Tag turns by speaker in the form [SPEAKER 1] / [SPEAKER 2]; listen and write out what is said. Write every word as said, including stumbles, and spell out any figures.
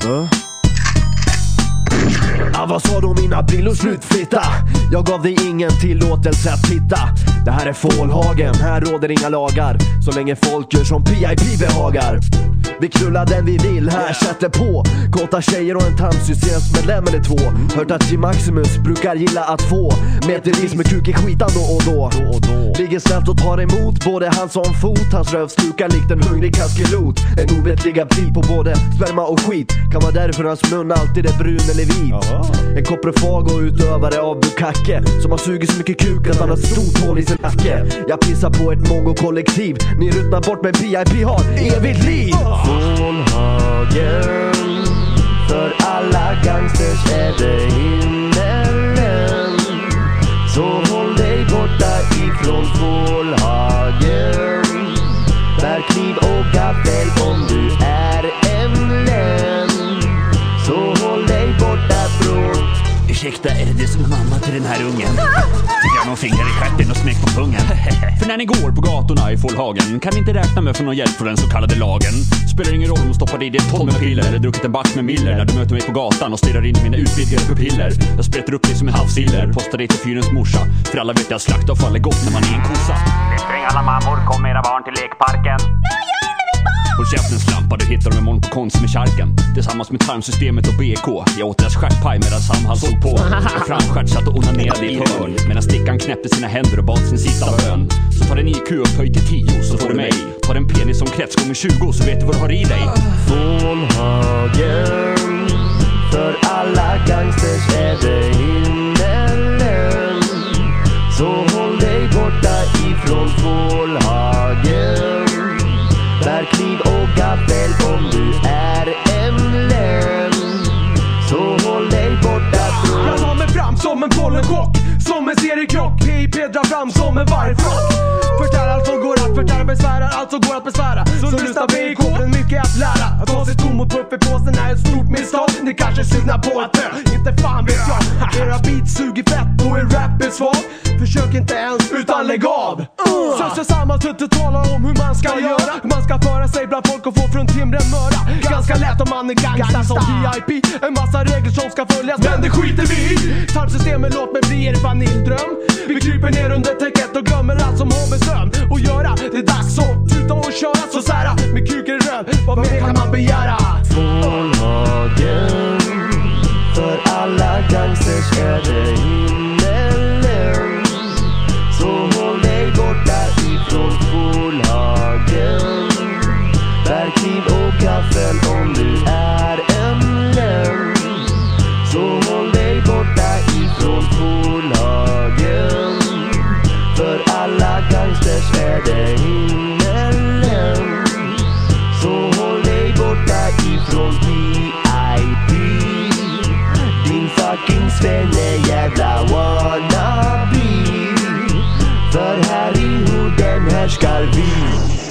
[SPEAKER 1] Uh. Ah, vad sa du om mina brillor? Slutflytta. Jag gav dig ingen tillåtelse att titta. Det här är Fålhagen, här råder inga lagar. Så länge folk gör som P I P behagar. Vi knullar den vi vill, här sätter på kåta tjejer och en tandsystemsmedlem eller två. Hört att G Maximus brukar gilla att få meteris med kuk i skitan då och då. Ligger snällt och tar emot både hans som fot. Hans röv slukar likt en hungrig kaskelot. En ovetlig aptit på både sperma och skit. Kan vara därför hans mun alltid är brun eller vit. En koprofag och utövare av bukacke som har sugit så mycket kuk att han har stort hål i sin nacke. Jag pissar på ett mongo-kollektiv. Ni ruttnar bort men P I P har evigt liv. Fålhagen, för alla gangsters är det himmelen. Så håll dig borta ifrån Fålhagen. Bär kniv och gaffel om du är ämnen. Så håll dig borta från.
[SPEAKER 2] Ursäkta, är det det som är mamma till den här ungen? Tycker jag någon finger i stjärten och smek på pungen. För när ni går på gatorna i Fålhagen kan ni inte räkna med för någon hjälp från den så kallade lagen. Spelar ingen roll om du stoppar i dig ett ton med piller eller druckit en back med miller när du möter mig på gatan och stirrar in i mina utvidgade pupiller. Jag sprätter upp dig som en havsiller, postar dig till fyrens morsa. För alla vet att slaktavfall är gott när man är en kossa.
[SPEAKER 3] Spring alla mammor, kom era barn till lekparken.
[SPEAKER 2] Håll käften slampa, du hittar dem imorgon på Konsum i Kärken. Tillsammans med tarmsystemet och B K. Jag åt deras stjärtpaj medan Sam han såg på. Och framskärt satt och onanerade i ett hörn. Medan stickan knäppte sina händer och bad sin sista bön. Så tar en I Q upp höj till tio så får du mig. Tar en penis som krets gånger tjugo så vet du vad du har i dig.
[SPEAKER 1] Fålhagen, för alla gangsters är det himmelen. Så håll dig borta ifrån Fålhagen. Bär kniv och gaffel om du är ämnen. Så håll dig borta från.
[SPEAKER 4] Jag tar mig fram som en pollenchock, som en seriekrock. P I P drar fram som en vargfrock. Förtär allt som går att förtära, besvärar allt som går att besvära. Så, så lyssna B K, men mycket att lära. Att ta sig tom och puff i påsen är ett stort misstag. Ni kanske är sugna på att dö, inte fan vet jag. Era beats suger fett och er rap är svag. Försök inte ens, utan lägg av. uh. Så så samman och talar om hur man ska göra. Hur man ska föra sig bland folk och få från timren möra. Ganska lätt om man är gangsta som P I P. En massa regler som ska följas, men det skiter vi i. Tarmsystemet, låt mig bli er vaniljdröm. Vi kryper ner under täcket och glömmer allt som har med sömn och göra. Det är dags att tuta och köra så sära. Med kuken i röv, vad mer kan man begära?
[SPEAKER 1] Fålhagen, för alla gangsters är det himmelen. Så håll dig borta ifrån Fålhagen. Bär kniv och gaffel om du är ämnen. Så håll dig borta ifrån Fålhagen. För alla gangsters är det himmelen. Så håll dig borta ifrån P I P. Din fucking svenne jävla wannabe. För här i huden härskar vi.